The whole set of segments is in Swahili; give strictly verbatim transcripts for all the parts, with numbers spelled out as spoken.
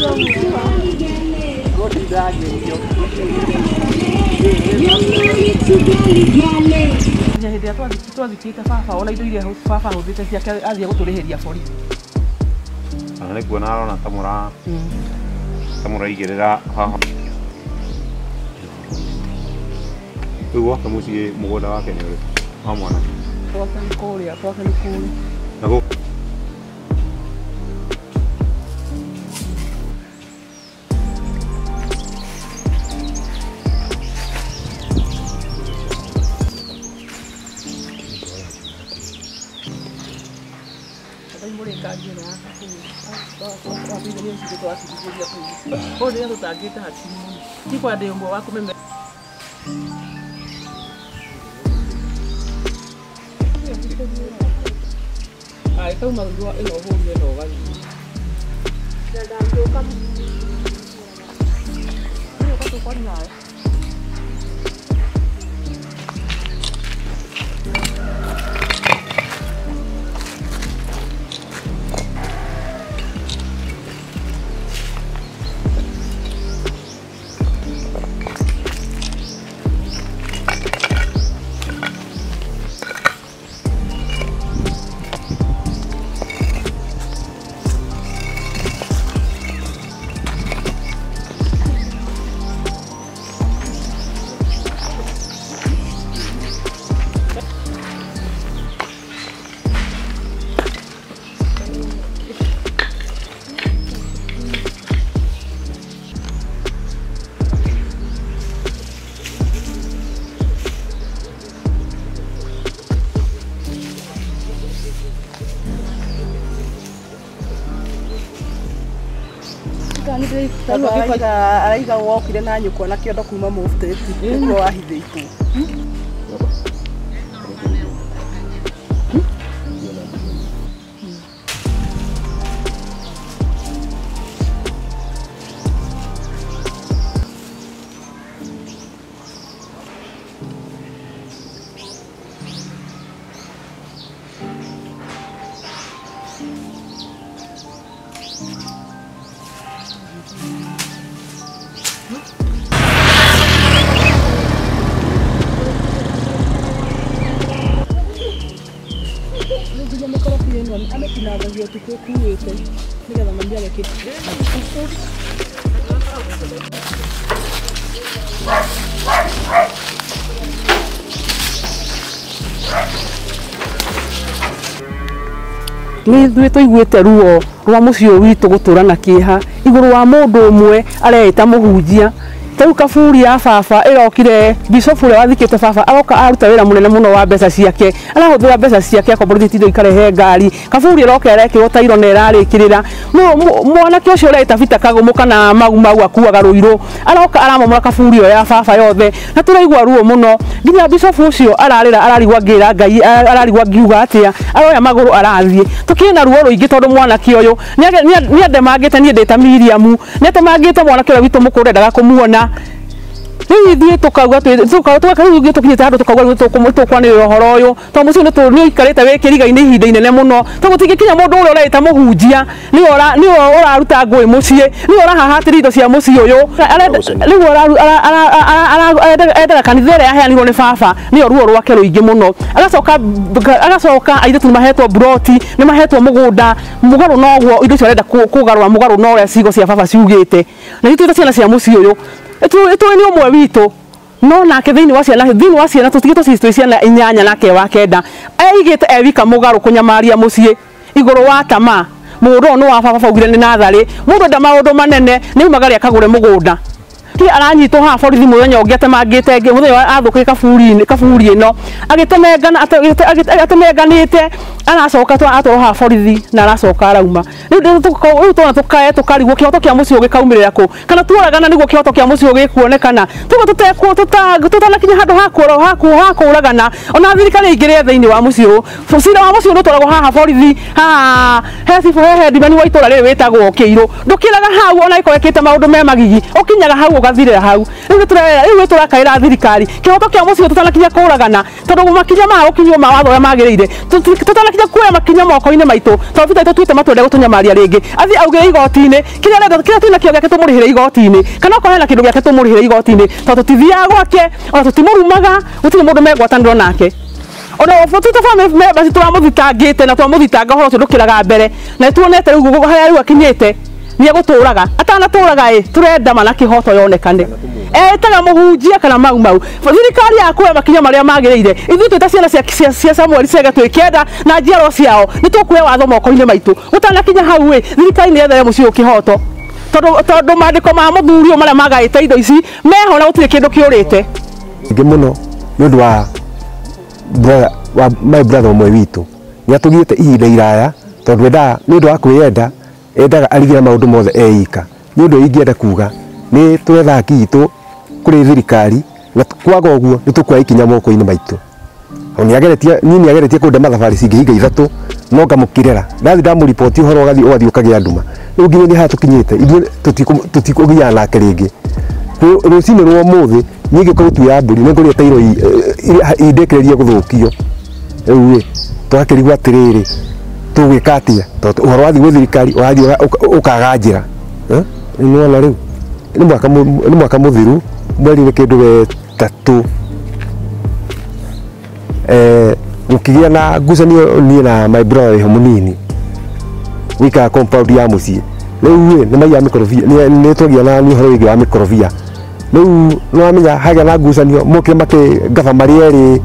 Hĩndĩ ĩrĩa twathikĩte baba ona indo iria baba hũthĩte ciake athiĩ gũtũrĩhĩria bori. Ana nĩ kuona arona ta mũra ta mũraigĩrĩra haha. Rĩu gwake mũciĩ mũgũnda wake nĩ ũrĩkũ wa mwana? Gwake nĩ kũrĩa, gwake nĩ kũrĩa. Na gũkũ Olha o tag tá assim, tipo a de um boa comer. Ah, então mas eu eu não vou ver não, vai. Já dá um pouco. Eu vou tocar lá. Tano kipata araiga wokire na nyuko na kiondo kuma mufti niko wahithĩtwo. Ni thwe tuiguite ruo rwa mucio witu gutura na kieha iguru wa mundu umwe areita muhunjia tau kaburi ya baba irokire bisofu le wathikite baba aroka aruta wira munene muno wa mbeca ciake arahuthira mbeca ciake akomborithiti ndo ikarehe ngari kaburi iroka erekirwo tairo na irarikirira mwana kä ucio ureta bita kagumuka na magu magu akuaga ruiro aroka aramomora kaburi yo ya baba yothe na turaigwa ruo muno nginya bisofu ucio ararira ararigwa ngira ngai ararigwa ngiuga atia aroya maguru arathie tukina ruo ruingi tondu mwana kä uyu ni ande mangite ni ndeta Miriam nete mangite mwana kä witu mukuru ndaga kumuona. Ni thie tukauga tukauga tukauga tukinyite handu tukauga tukwanirira horo uyu to mucio ni tu ni ikarite wikiriga-ini ihinda inene muno to gutigikinya mundu uria ureta muhunjia ni ora ni uraruta ngui mucii ni urahahatira indo cia mucii uyu riu endaga kanitha iria yaheanirwo ni baba ni ruo rwake ruingi muno agacoka agacoka airitu mahetwo broti ni mahetwo mugunda mugaru noguo indo cio arenda kugarura mugaru no uria cigo cia baba ciugite na itu ciana cia mucii uyu etu etu ni umwe witu no nake thiini wa ciana thiini wa ciana tutigito citu ciana inyanya nake wa kenda aigite ewika mugaru kunyamaria mucii iguru wa tama mundu no wa baba faugire ni nathari mundu nda maundu manene ni umagari akagure mugunda ti aranyitwo ha borithi muthenya ungete mangite ngi muthenya athuke kaburi kaburi ino agitemengana atemenganite aracoka twa atoro ha borithi na aracoka arauma riu twana tukae tukarigwo kihoto kia mucio gikaumirira ku kana tuoragana niguo kihoto kia mucio gikuonekana tugo tutekwo tutanakinya handu hakuro haku hakuragana ona thirikari ingire thiini wa mucio fucira wa mucio nutwaragwo haha borithi ha hesifu hehe ndimani wa itora ri witagwo Kiiru ndukiraga hau ona ikorekete maundu me magigi ukinyaga hau gathire hau riu turera riu turakaira thirikari kihoto kia mucio tutanakinya kuragana tondu makinya ma ukinywo ma watho ya magirire tutanakinya kuoya makinya moko-ini maitu tondu tutai tuite matwende gutunyamaria ringi athi augire igoti-ini kiria renda kiria twina kio giake tumurihire igoti-ini kana ko hena kindu giake tumurihire igoti-ini tondu tutithiaga gwake ona tutimurumaga gutire mundu megwatanirwo nake ona foto ta family members turamuthitangite na turamuthitanga horo cio ndukiraga mbere na tuonete riu gugu haria riu akinyite ni aguturaga atana turaga i turenda mana kihoto yonekane eh taga muhunjia kana mau mau thirikari yakwe makinya maria magirire ithu twita ciana cia cia Samuel cega twikenda na njiaro ciao ni tukuhe watho moko-ini maitu utanakinya hau i thirikari ni ethere mucio kihoto tondu tondu mandiko ma muthurio maria magaite indo ici meho na gutire kindu kiurite ngi muno ni undu wa brother wa my brother omwe witu ni atugiite ihinda iraya tondu enda ni undu wa kwiyenda endaga arigira maundu mothe eika ni undu ingienda kuga ni twetha kitu kuri thirikari na kwaga uguo ni tukwa ikinya moko-ini maitu oni ageretie ni ni ageretie kunda mathabari cingihinga ithatu no ngamukirera ndathi ndamuripoti uhoro gathi ugathi ukagia nduma riu nginya ni ha tukinyite ithu tutikugia nake ringi rucini rwa muthi ni ngikorwo tu ya mburi ni ngori tairo indekereria guthukio riu twakirigwa atiriri tugwika atia tondu uhoro wathi gwi thirikari wathi ukaga njira ni wona riu ni mwaka ni mwaka muthiru mweri ni kindu wetatu eh ukigia na ngucanio ni na my brother ho munini wika compound ya mucie riu ni maiya mikorofia ni twagia na ni horo wingi wa mikorofia riu no amenya haga na ngucanio muke make gava marieri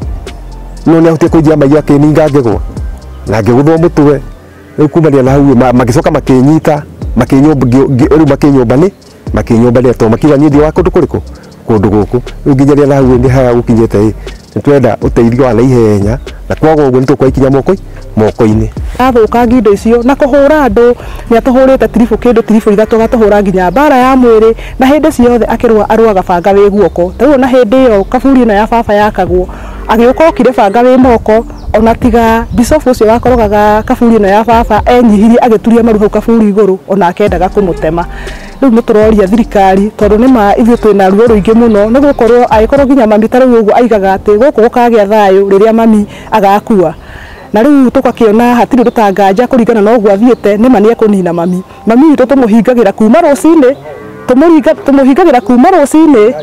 no ni ahutie kujia maiya kininga ngegwa na ngiguthwo mutwe riu kumania na hau magicoka makinyita makinyomba riu makinyomba ni makinyomba ni to makiga nyindi wa kundu kuriku kundu guku riu nginyaria na hau ni haya gukinyete twenda uteithio wa naihenya na kwaga uguo nitukwa ikinya moko moko-ini athukangi indo icio na kuhura andu ni atuhurite tirifu kindu tirifu ithatu gatuhura nginya bara ya mwiri na hindi ciothe akirwa arwaga banga wi guoko riu na hindi iyo kaburi ino ya baba yakagwo agiuka okire banga wi moko ona tiga bishop ucio wakorogaga kaburi ino ya baba enyihirie agituria maru hau kaburi iguru ona akendaga kumutema riu muturoria thirikari tondu ni ma ithu twina ruo ruingi muno ni gukorwo agikorwo nginya mami taru uguo aigaga ati guku gukagia thayu riria mami agakua na riu tukakiona hatiri rutanganja kuringana na uguo athiete ni mani ekunina mami mami witu tumuhingagira kuma rucini tumuhinga tumuhingagira kuma rucini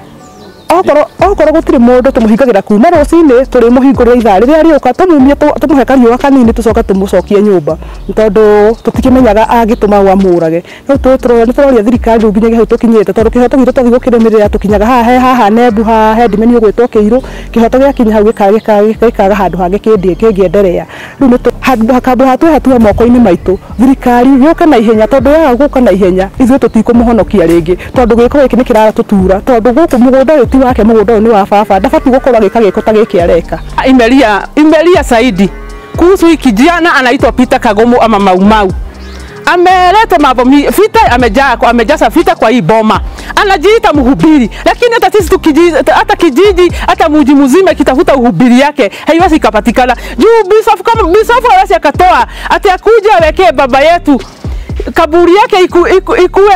okoro okoro gutiri mundu tumuhingagira kuma rucini turi muhingurira ithaa riria riuka tumumie tumuhe kariuga kanini tucoka tumucokie nyumba tondu tutikimenyaga agituma wa murage no tutro ni turoria thirikari nginya hau tukinyete tondu kihoto gitu tuthi gukiremerera tukinyaga haha haha nebu ha headman gwitwo kiiru kihoto giakinya hau gikaga gikaga handu hange kindi kingienderea riu ni handu hakambu hatu hatua moko-ini maitu thirikari yuka na ihenya tondu ya guka na ihenya ithu tutikumuhonokia ringi tondu giko giki ni kirara tutura tondu guku mugunda uyu wake mugunda ni wa baba ndabati gukorwa gika giko ta giki areka imelia imelia Saidi kuhusu kijana anaitwa Peter Kagomo ama Maumau ameleta mambo vita amejaa amejaza vita kwa hii boma anajiita mhubiri lakini hata sisi tukijiji hata kijiji hata mji mzima kitafuta uhubiri yake haiwezi kupatikana juu bishop kama bishop hawezi akatoa ati akuja awekee baba yetu kaburi yake iku, iku, ikuwe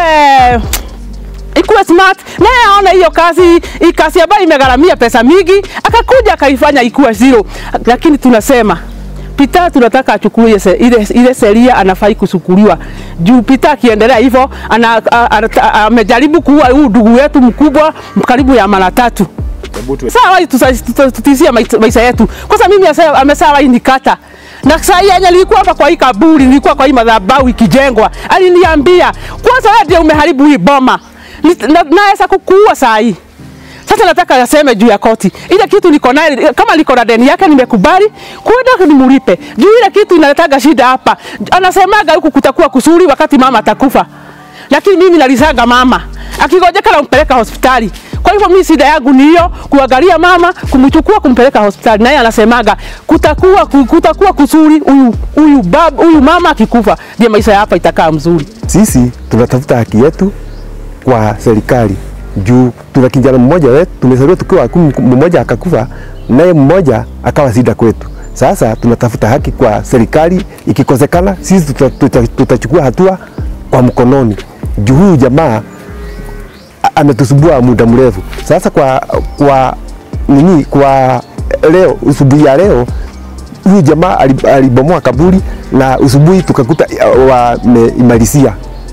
ikuwe smart na aona hiyo kazi ikasi ambayo imegharamia pesa mingi akakuja akaifanya ikuwe zero lakini tunasema Peter tunataka achukue ile ile sheria anafai kusukuliwa juu Peter akiendelea hivyo ana amejaribu kuua ndugu wetu mkubwa karibu ya mara tatu sawa tutisia maisha yetu kwa sababu mimi amesawa nikata na saa yenye nilikuwa hapa kwa hii kaburi nilikuwa kwa hii madhabahu ikijengwa aliniambia kwanza wewe ndio umeharibu hii boma naweza kukuua saa hii sasa nataka aseme juu ya koti ile kitu niko naye kama liko na deni yake nimekubali kwenda nimlipe juu ile kitu inaletaga shida hapa anasemaga huku kutakuwa kusuri wakati mama atakufa lakini mimi nalizaga mama akigojeka na kumpeleka hospitali kwa hivyo mimi shida yangu ni hiyo kuangalia mama kumchukua kumpeleka hospitali naye anasemaga kutakuwa kutakuwa kusuri huyu huyu bab huyu mama akikufa ndio maisha hapa itakaa mzuri sisi tunatafuta haki yetu kwa serikali juu tuna kijana mmoja wetu tumezaliwa tukiwa mmoja akakufa naye mmoja akawa shida kwetu sasa tunatafuta haki kwa serikali ikikosekana sisi tutachukua tuta, tuta hatua kwa mkononi juu jamaa ametusubua muda mrefu. Sasa kwa kwa nini kwa leo usubuhi ya leo huyu jamaa alibomoa kaburi na usubuhi tukakuta wameimarisia.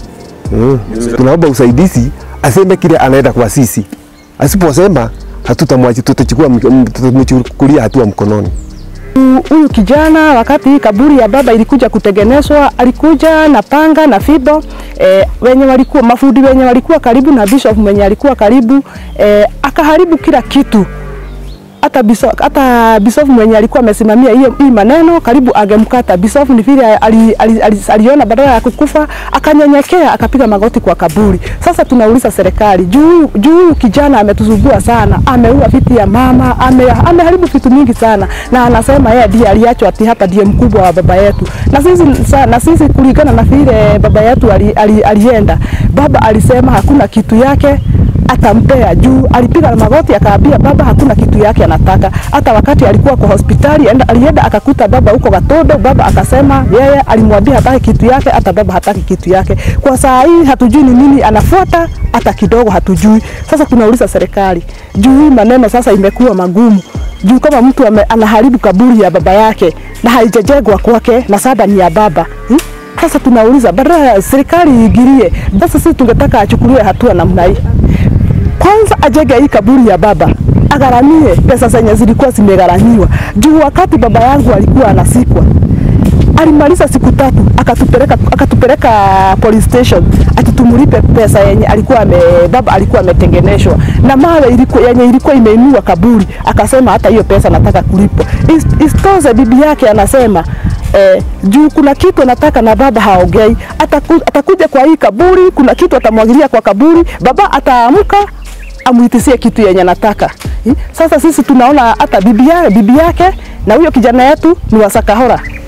Mm. Tunaomba usaidizi aseme kile anaenda kwa sisi. Asiposema hatutamwachi, tutachukua tutamchukulia hatua mkononi. Huyu kijana wakati hii kaburi ya baba ilikuja kutengenezwa, alikuja na panga na fibo, e, wenye walikuwa mafundi wenye walikuwa karibu na bishop mwenye alikuwa karibu, e, akaharibu kila kitu. Hata bishop hata bishop mwenye alikuwa amesimamia hiyo hii maneno karibu agemkata. Bishop ni vile aliona ali, ali, ali badala ya kukufa akanyenyekea akapiga magoti kwa kaburi. Sasa tunauliza serikali, juu juu kijana ametuzubua sana, ameua viti ya mama, ame, ameharibu vitu mingi sana, na anasema yeye ndiye aliachwa ati hapa ndiye mkubwa wa baba yetu. Na sisi na sisi kulingana na vile baba yetu ali, ali, alienda, baba alisema hakuna kitu yake atampea, juu alipiga magoti akaambia baba hakuna kitu yake anataka. Hata wakati alikuwa kwa hospitali alienda akakuta baba huko Gatundu, baba akasema yeye alimwambia hataki kitu yake, hata baba hataki kitu yake. Kwa saa hii hatujui ni nini anafuata, hata kidogo hatujui. Sasa tunauliza serikali, juu maneno sasa imekuwa magumu, juu kama mtu anaharibu kaburi ya baba yake na haijajengwa kwake na sada ni ya baba, hmm? Sasa tunauliza badala serikali iingilie, basi sisi tungetaka achukuliwe hatua namna hii. Kwanza ajenge hii kaburi ya baba, agaramie pesa zenye zilikuwa zimegharamiwa. Juu wakati baba yangu alikuwa anasikwa, alimaliza siku tatu akatupeleka akatupeleka police station atutumulipe pesa yenye alikuwa ame, baba alikuwa ametengenezwa, na mawe ilikuwa yenye ilikuwa imeinua kaburi, akasema hata hiyo pesa nataka kulipo. Isitoze bibi yake anasema Eh, juu kuna kitu nataka na baba haongei, ataku, atakuja kwa hii kaburi, kuna kitu atamwagilia kwa kaburi, baba ataamka amuitisie kitu yenye nataka. Sasa sisi tunaona hata bibi yake bibi yake na huyo kijana yetu ni wasakahora.